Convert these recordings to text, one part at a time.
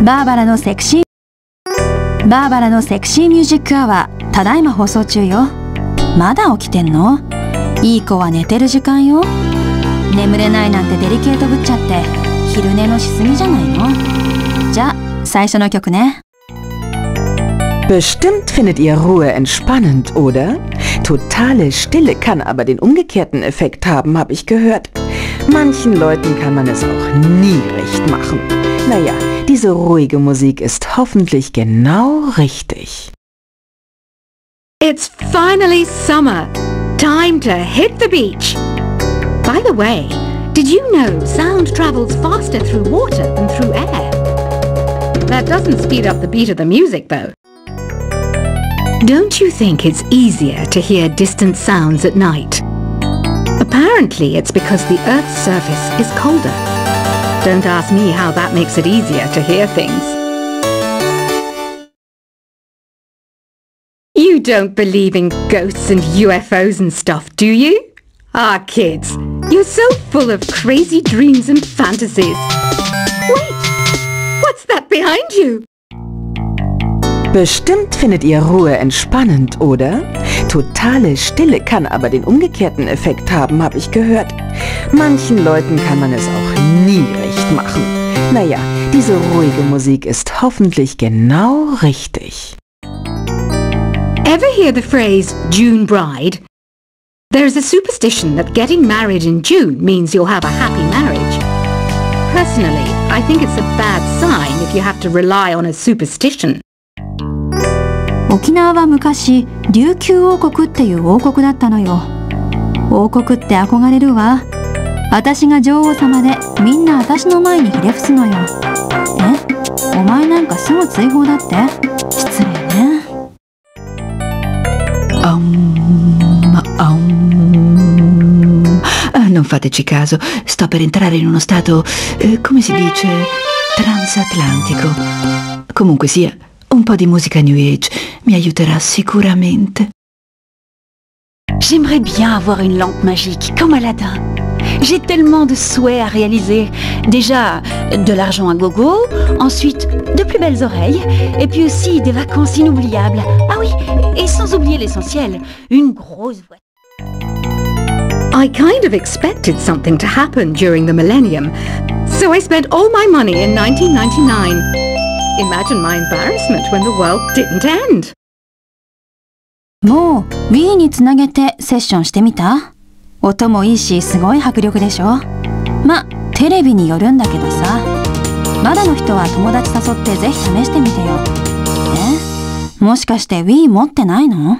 バーバラのセクシーミュージックアワー、ただいま放送中よ。まだ起きてんの？いい子は寝てる時間よ。眠れないなんてデリケートぶっちゃって昼寝のしすぎじゃないの？じゃあ最初の曲ね。 Bestimmt findet ihr Ruhe entspannend, oder? Totale Stille kann aber den umgekehrten Effekt haben, habe ich gehört. Manchen Leuten kann man es auch nie recht machen. Naja, diese ruhige Musik ist hoffentlich genau richtig. It's finally summer. Time to hit the beach. By the way, did you know sound travels faster through water than through air? That doesn't speed up the beat of the music, though. Don't you think it's easier to hear distant sounds at night? Apparently, it's because the Earth's surface is colder. Don't ask me how that makes it easier to hear things. You don't believe in ghosts and UFOs and stuff, do you? Ah, kids, you're so full of crazy dreams and fantasies. Wait, what's that behind you? Bestimmt findet ihr Ruhe entspannend, oder? Totale Stille kann aber den umgekehrten Effekt haben, habe ich gehört. Manchen Leuten kann man es auch nie recht machen. Naja, diese ruhige Musik ist hoffentlich genau richtig. Ever hear the phrase June bride? There's a superstition that getting married in June means you'll have a happy marriage. Personally, I think it's a bad sign if you have to rely on a superstition. 沖縄は昔琉球王国っていう王国だったのよ。王国って憧れるわ。私が女王様でみんな私の前にひれ伏すのよ。え？お前なんかすぐ追放だって？失礼ね。 Non fateci caso, sto per entrare in uno stato, come si dice, transatlantico. Comunque sia, un po' di musica New Age mi aiuterà sicuramente. J'aimerais bien avoir une lampe magique, comme Aladdin. J'ai tellement de souhaits à réaliser. Déjà, de l'argent à gogo, ensuite, de plus belles oreilles, et puis aussi des vacances inoubliables. Ah oui, et sans oublier l'essentiel, une grosse voiture. I kind of expected something to happen during the millennium, so I spent all my money in 1999. Imagine my embarrassment when the world didn't end. もう Wii につなげてセッションしてみた？音もいいしすごい迫力でしょ？ま、テレビによるんだけどさ。まだの人は友達誘ってぜひ試してみてよ。もしかして Wii 持ってないの？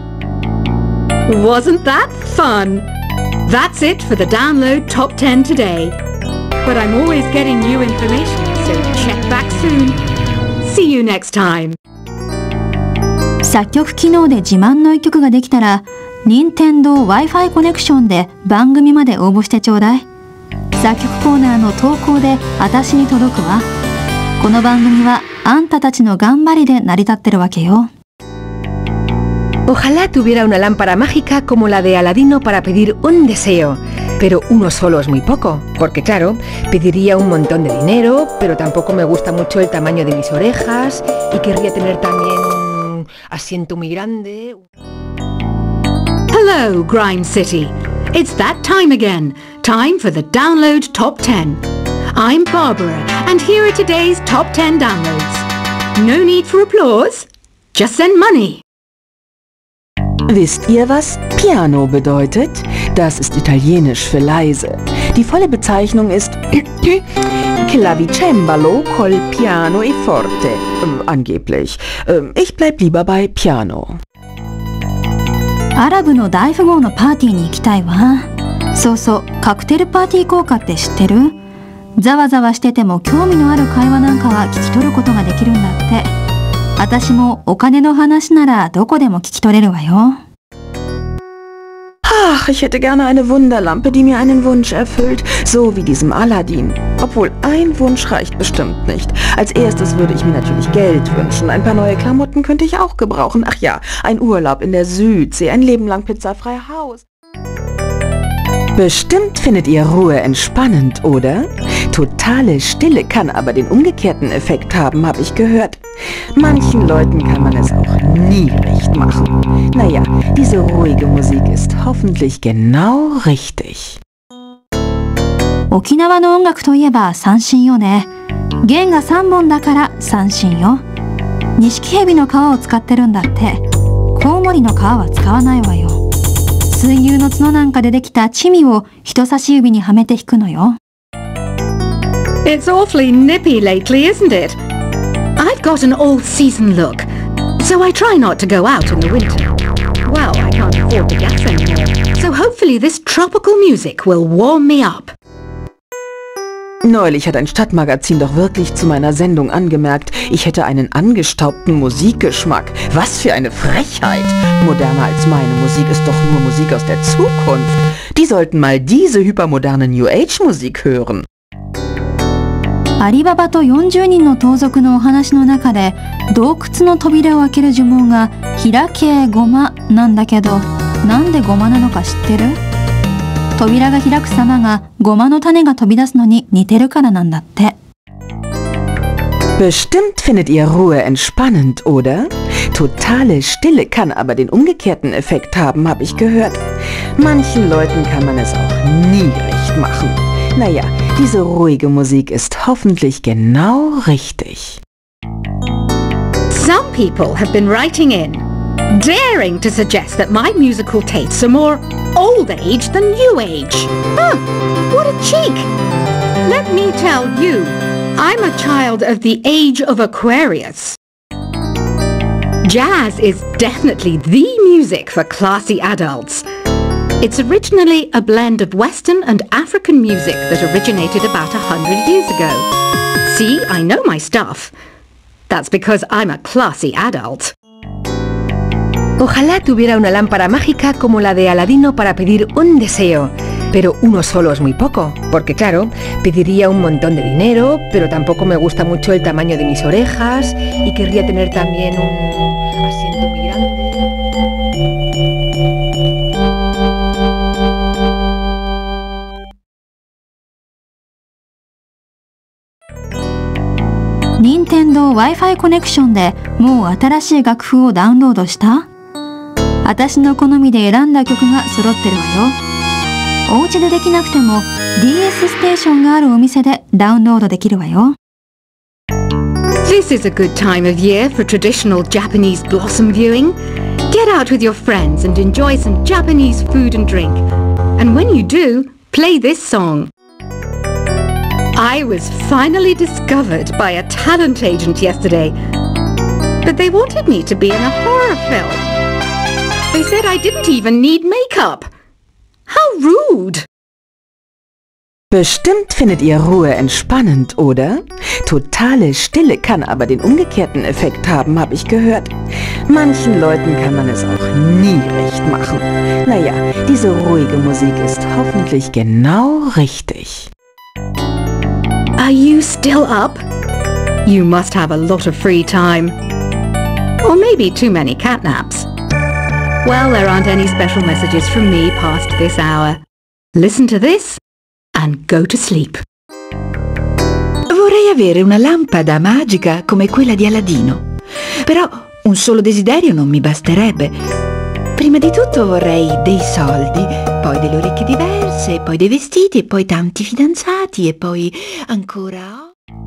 Wasn't that fun? That's it for the download top 10 today. But I'm always getting new information, so check back soon. See you next time. 作曲機能で自慢の一曲ができたら、任天堂 Wi-Fi コネクションで番組まで応募してちょうだい。作曲コーナーの投稿で私に届くわ。この番組はあんたたちの頑張りで成り立ってるわけよ。 Ojalá tuviera una lámpara mágica como la de Aladino para pedir un deseo. Pero uno solo es muy poco, porque claro, pediría un montón de dinero, pero tampoco me gusta mucho el tamaño de mis orejas y querría tener también un asiento muy grande. Hello, Grime City. It's that time again. Time for the download top 10. I'm Barbara, and here are today's top 10 downloads. No need for applause. Just send money. Wisst ihr, was Piano bedeutet? Das ist italienisch für leise. Die volle Bezeichnung ist Clavicembalo col piano e forte. Angeblich. Ich bleib lieber bei Piano. アラブの大富豪のパーティーに行きたいわ。そうそう、カクテルパーティー効果って知ってる？ざわざわしてても興味のある会話なんかは聞き取ることができるんだって。私もお金の話ならどこでも聞き取れるわよ。 Ach, ich hätte gerne eine Wunderlampe, die mir einen Wunsch erfüllt, so wie diesem Aladdin. Obwohl, ein Wunsch reicht bestimmt nicht. Als erstes würde ich mir natürlich Geld wünschen. Ein paar neue Klamotten könnte ich auch gebrauchen. Ach ja, ein Urlaub in der Südsee, ein Leben lang pizzafrei Haus. Bestimmt findet ihr Ruhe entspannend, oder? Totale Stille kann aber den umgekehrten Effekt haben, habe ich gehört. Manchen Leuten kann man es auch nie recht machen. Naja, diese ruhige Musik ist hoffentlich genau richtig. 沖縄の音楽といえば三線よね。弦が3本だから三線よ。錦蛇の皮を使ってるんだって。コウモリの皮は使わないわよ。水牛の角なんかでできたチミを人差し指にはめて弾くのよ。 It's awfully nippy lately, isn't it? I've got an all-season look, so I try not to go out in the winter. Well, I can't afford the gas anymore, so hopefully this tropical music will warm me up. Neulich hat ein Stadtmagazin doch wirklich zu meiner Sendung angemerkt, ich hätte einen angestaubten Musikgeschmack. Was für eine Frechheit! Moderner als meine Musik ist doch nur Musik aus der Zukunft. Die sollten mal diese hypermoderne New Age Musik hören. アリババと40人の盗賊のお話の中で洞窟の扉を開ける呪文が開けごまなんだけど、なんでごまなのか知ってる？扉が開く様がごまの種が飛び出すのに似てるからなんだって。 Bestimmt findet ihr Ruhe entspannend, oder? Totale Stille kann aber den umgekehrten Effekt haben, habe ich gehört. Manchen Leuten kann man es auch nie recht machen. Naja, diese ruhige Musik ist hoffentlich genau richtig. Some people have been writing in, daring to suggest that my musical tastes are more old age than new age. Huh, what a cheek! Let me tell you, I'm a child of the age of Aquarius. Jazz is definitely the music for classy adults. It's originally a blend of Western and African music that originated about 100 years ago. See, I know my stuff. That's because I'm a classy adult. Ojalá tuviera una lámpara mágica como la de Aladino para pedir un deseo. Pero uno solo es muy poco, porque claro, pediría un montón de dinero, pero tampoco me gusta mucho el tamaño de mis orejas y querría tener también un asiento muy grande. Nintendo Wi-Fi コネクションでもう新しい楽譜をダウンロードした？私の好みで選んだ曲が揃ってるわよ。お家でできなくても DS ステーションがあるお店でダウンロードできるわよ。 This is a good time of year for traditional Japanese blossom viewing. Get out with your friends and enjoy some Japanese food and drink. And when you do, play this song. I was finally discovered by a talent agent yesterday, but they wanted me to be in a horror film. They said I didn't even need makeup. How rude! Bestimmt findet ihr Ruhe entspannend, oder? Totale Stille kann aber den umgekehrten Effekt haben, habe ich gehört. Manchen Leuten kann man es auch nie recht machen. Naja, diese ruhige Musik ist hoffentlich genau richtig. Are you still up? You must have a lot of free time. Or maybe too many catnaps. Well, there aren't any special messages from me past this hour. Listen to this and go to sleep. Vorrei avere una lampada magica come quella di Aladino. Però un solo desiderio non mi basterebbe. Prima di tutto vorrei dei soldi, poi delle orecchie diverse, poi dei vestiti e poi tanti fidanzati e poi ancora...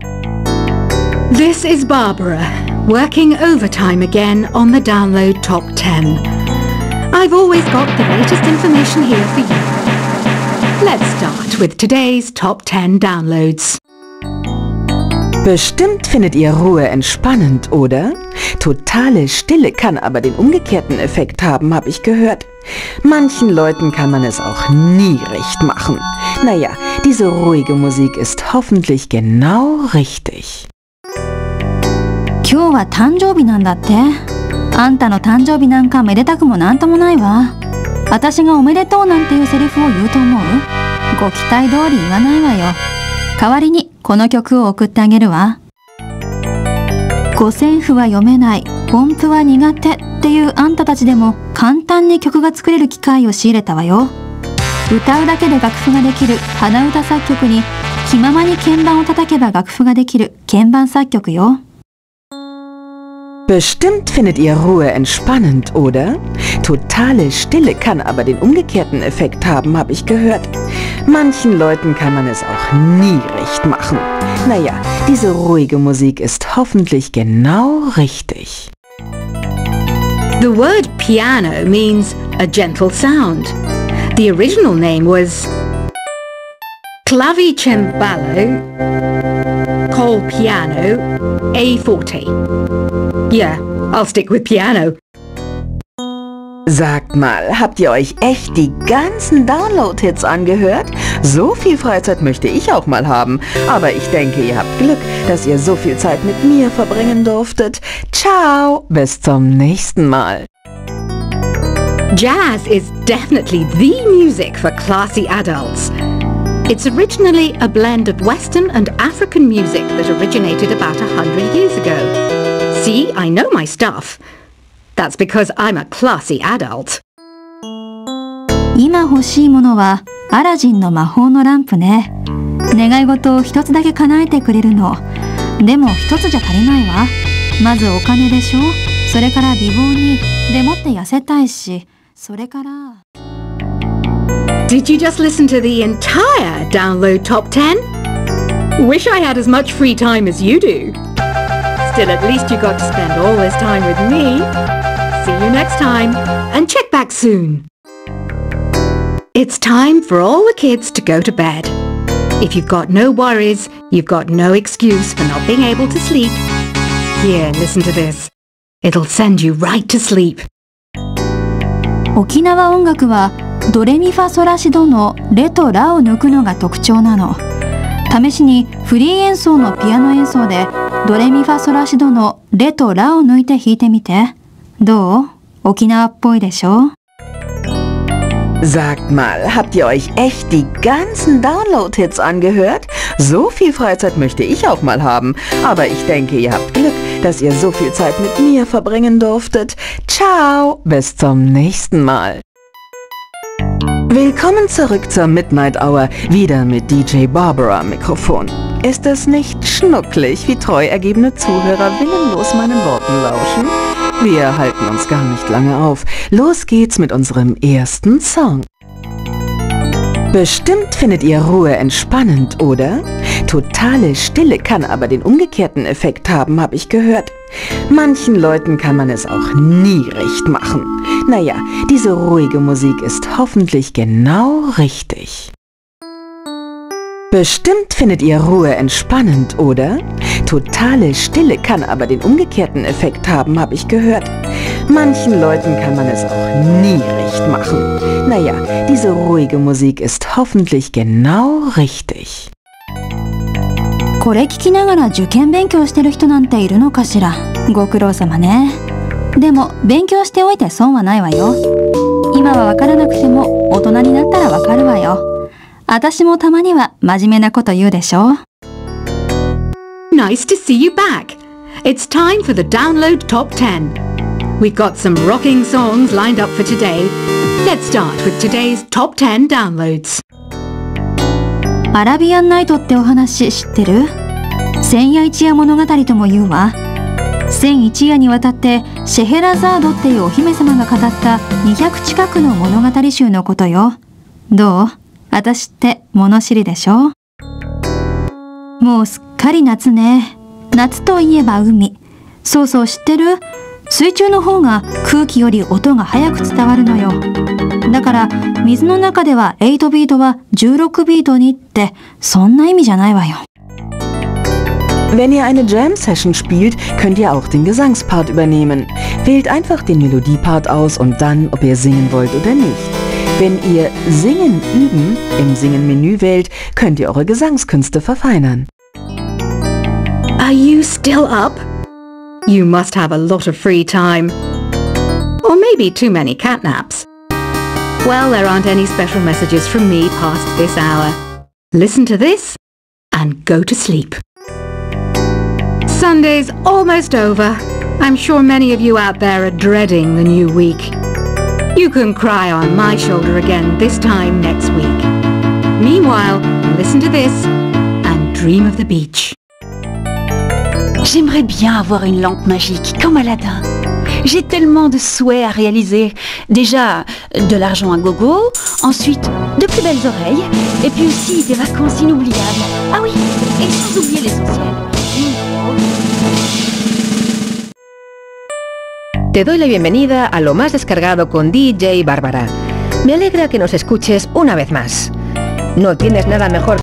This is Barbara, working overtime again on the Download Top 10. I've always got the latest information here for you. Let's start with today's Top 10 Downloads. Bestimmt findet ihr Ruhe entspannend, oder? Totale Stille kann aber den umgekehrten Effekt haben, habe ich gehört. Manchen Leuten kann man es auch nie recht machen. Naja, diese ruhige Musik ist hoffentlich genau richtig. 今日は誕生日なんだって。あんたの誕生日なんかめでたくもなんともないわ。私がおめでとうなんていうセリフを言うと思う？ご期待通り言わないわよ。代わりにこの曲を送ってあげるわ。五線譜は読めない、音符は苦手っていうあんたたちでも簡単に曲が作れる機会を仕入れたわよ。歌うだけで楽譜ができる鼻歌作曲に気ままに鍵盤を叩けば楽譜ができる鍵盤作曲よ。 Bestimmt findet ihr Ruhe entspannend, oder? Totale Stille kann aber den umgekehrten Effekt haben, habe ich gehört. Manchen Leuten kann man es auch nie recht machen. Naja, diese ruhige Musik ist hoffentlich genau richtig. The word piano means a gentle sound. The original name was clavicembalo col piano a forte. Yeah, I'll stick with piano. Sagt mal, habt ihr euch echt die ganzen Download-Hits angehört? So viel Freizeit möchte ich auch mal haben. Aber ich denke, ihr habt Glück, dass ihr so viel Zeit mit mir verbringen durftet. Ciao, bis zum nächsten Mal. Jazz is definitely the music for classy adults. It's originally a blend of Western and African music that originated about 100 years ago. See, I know my stuff. That's because I'm a classy adult. 今欲しいものはアラジンの魔法のランプね。願い事を一つだけ叶えてくれるの。でも一つじゃ足りないわ。まずお金でしょ。それから美貌に。でもって痩せたいし。それから。 Did you just listen to the entire Download Top 10? Wish I had as much free time as you do. Still, at least you got to spend all this time with me. See you next time, and check back soon. It's time for all the kids to go to bed. If you've got no worries, you've got no excuse for not being able to sleep. Here, listen to this. It'll send you right to sleep. 沖縄音楽はドレミファソラシドのレとラを抜くのが特徴なの。試しにフリー演奏のピアノ演奏でドレミファソラシドのレとラを抜いて弾いてみて。どう？沖縄っぽいでしょ？ Sagt mal, habt ihr euch echt die ganzen Download-Hits angehört? So viel Freizeit möchte ich auch mal haben. Aber ich denke, ihr habt Glück, dass ihr so viel Zeit mit mir verbringen durftet. Ciao, bis zum nächsten Mal. Willkommen zurück zur Midnight Hour, wieder mit DJ Barbara am Mikrofon. Ist es nicht schnucklig, wie treu ergebene Zuhörer willenlos meinen Worten lauschen? Wir halten uns gar nicht lange auf. Los geht's mit unserem ersten Song. Bestimmt findet ihr Ruhe entspannend, oder? Totale Stille kann aber den umgekehrten Effekt haben, habe ich gehört. Manchen Leuten kann man es auch nie recht machen. Naja, diese ruhige Musik ist hoffentlich genau richtig. Bestimmt findet ihr Ruhe entspannend, oder? Totale Stille kann aber den umgekehrten Effekt haben, habe ich gehört. Manchen Leuten kann man es auch nie recht machen. Naja, diese ruhige Musik ist hoffentlich genau richtig. これ聞きながら受験勉強してる人なんているのかしら。ご苦労様ね。でも勉強しておいて損はないわよ。今はわからなくても大人になったらわかるわよ。私もたまには真面目なこと言うでしょ。 Nice to see you back. It's time for the Download Top 10. We've got some rocking songs lined up for today. Let's start with today's Top 10 downloads. アラビアンナイトってお話知ってる？千夜一夜物語とも言うわ。千一夜にわたってシェヘラザードっていうお姫様が語った200近くの物語集のことよ。どう？私って物知りでしょ？もうすっかり夏ね。夏といえば海。そうそう知ってる？水中の方が空気より音が早く伝わるのよ。だから水の中では8ビートは16ビートにってそんな意味じゃないわよ。 Wenn ihr eine Jam-Session spielt, könnt ihr auch den Gesangspart übernehmen. Wählt einfach den Melodiepart aus und dann, ob ihr singen wollt oder nicht. Wenn ihr Singen üben im Singen-Menü wählt, könnt ihr eure Gesangskünste verfeinern. Are you still up? You must have a lot of free time. Or maybe too many catnaps. Well, there aren't any special messages from me past this hour. Listen to this and go to sleep. Sunday's almost over. I'm sure many of you out there are dreading the new week. You can cry on my shoulder again this time next week. Meanwhile, listen to this dream of the beach. J'aimerais bien avoir une lampe magique, comme Aladdin. J'ai tellement de souhaits à réaliser. Déjà, de l'argent à gogo, ensuite, de plus belles oreilles, et puis aussi des vacances inoubliables. Ah oui, et sans oublier l'essentiel. Te doy la bienvenida a Lo Más Descargado con DJ Bárbara. Me alegra que nos escuches una vez más. No tienes nada mejor